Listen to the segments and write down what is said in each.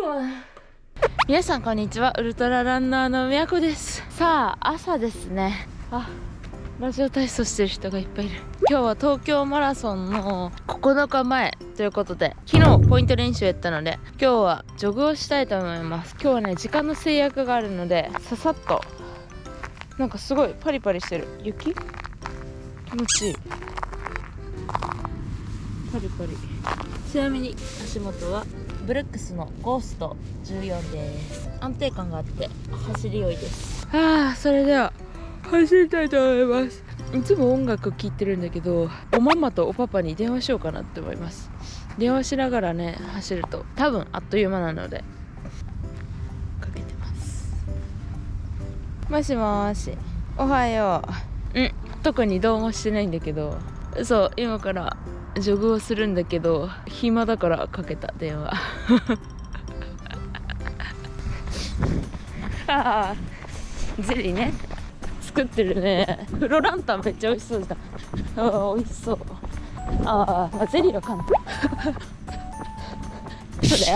皆さんこんにちは。ウルトラランナーのみやこです。さあ朝ですね。ラジオ体操してる人がいっぱいいる。今日は東京マラソンの9日前ということで、昨日ポイント練習やったので今日はジョグをしたいと思います。今日はね時間の制約があるのでささっと、なんかすごいパリパリしてる。雪気持ちいい。パリパリ。ちなみに足元はブルックスのゴースト14です。安定感があって走り良いです。それでは走りたいと思います。いつも音楽聴いてるんだけど、おママとおパパに電話しようかなって思います。電話しながらね走ると多分あっという間なのでかけてます。もしもーし、おはよう。特にどうもしてないんだけど、そう今からジョグをするんだけど暇だからかけた電話。ゼリーね作ってるね。フロランタンめっちゃ美味しそうだ。美味しそう。ゼリーは簡単。そうだよ。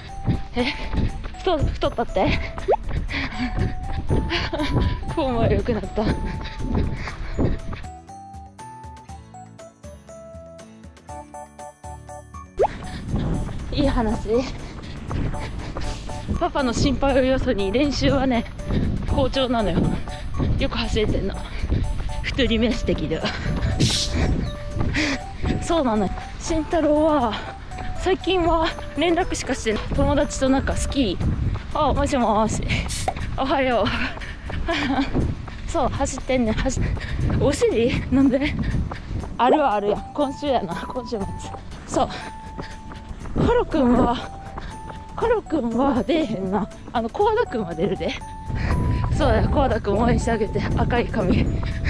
太ったって。フォームは良くなった。いい話。パパの心配をよそに練習はね好調なのよ。よく走れてんの。太り飯的だ。そうなのよ。慎太郎は最近は連絡しかしてない。友達となんかスキー。もしもし、おはよう。そう走ってんねん。お尻なんであるはあるやん。今週やな、今週末。そうカロくんは出えへんな。コアダくんは出るで。そうだよ、コアダくん応援してあげて。赤い髪。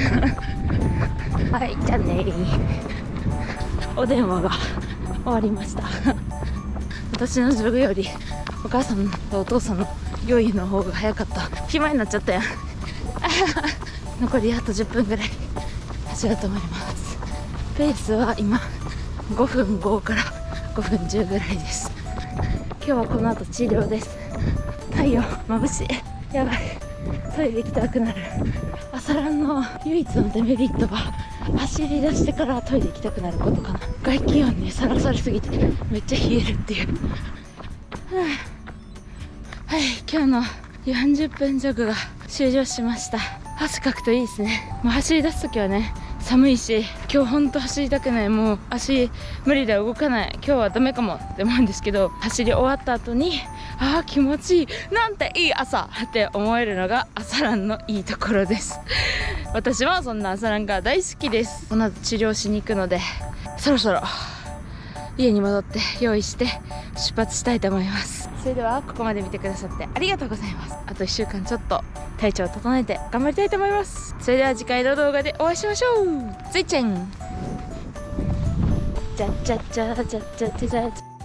はい、じゃあね。お電話が終わりました。私のジョグよりお母さんとお父さんの用意の方が早かった。暇になっちゃったやん。残りあと10分ぐらい走ろうと思います。ペースは今5分5から5分10ぐらいです。今日はこの後治療です。太陽眩しい。やばい、トイレ行きたくなる。朝ランの唯一のデメリットは走り出してからトイレ行きたくなることかな。外気温にさらされすぎてめっちゃ冷えるっていう。はい、今日の40分ジョグが終了しました。汗かくといいですね。もう走り出す時はね寒いし、今日ほんと走りたくない。もう足無理だ、動かない、今日はダメかもって思うんですけど、走り終わった後に気持ちいい、なんていい朝って思えるのが朝ランのいいところです。私はそんな朝ランが大好きです。この後治療しに行くので、そろそろ家に戻って用意して出発したいと思います。それではここまで見てくださってありがとうございます。あと1週間ちょっと体調を整えて頑張りたいと思います。それでは次回の動画でお会いしましょう。ついちゃん。じゃじゃじゃじゃじゃじゃじゃ。